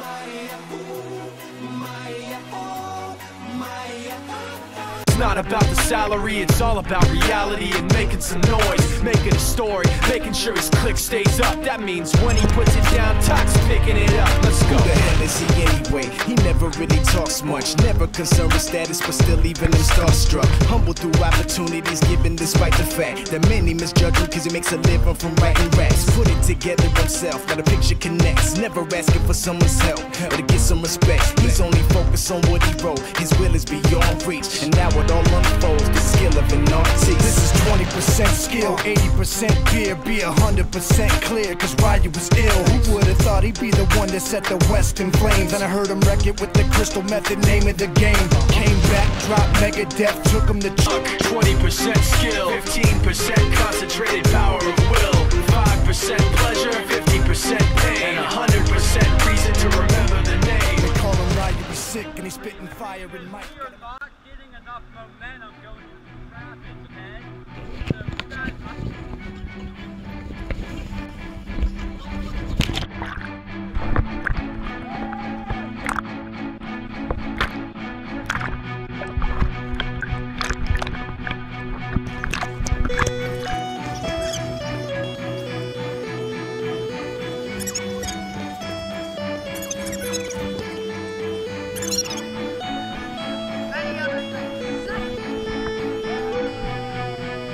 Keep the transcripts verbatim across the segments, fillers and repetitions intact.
It's not about the salary, it's all about reality and making some noise, making a story, making sure his click stays up. That means when he puts it down, Tuck's picking it up. Let's go. Who the hell is he anyway? He never really talks much, never concerned with status, but still leaving him starstruck. Humble through opportunities given despite the fact that many misjudge him cause he makes a living from writing raps. Put it together himself, now the picture connects. Never asking for someone's help, but to get some respect. He's only focused on what he wrote, his will is beyond reach. And now it all unfolds, the skill of an artist. This is twenty percent skill, eighty percent beer. Be one hundred percent clear, cause Ryu was ill. Who would've thought he'd be the one that set the West in flames? And I heard him wreck it with the crystal method, name of the game. Came back, dropped Megadeth, took him to Chuck. twenty percent skill, fifteen percent concentrated power of will, five percent pleasure, fifty percent pain, and one hundred percent reason to remember the name. They call him Ryu, he's sick and he's spitting fire in mic. You're not getting enough momentum going through traffic, okay? So you guys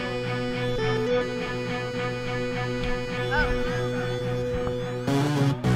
Oh.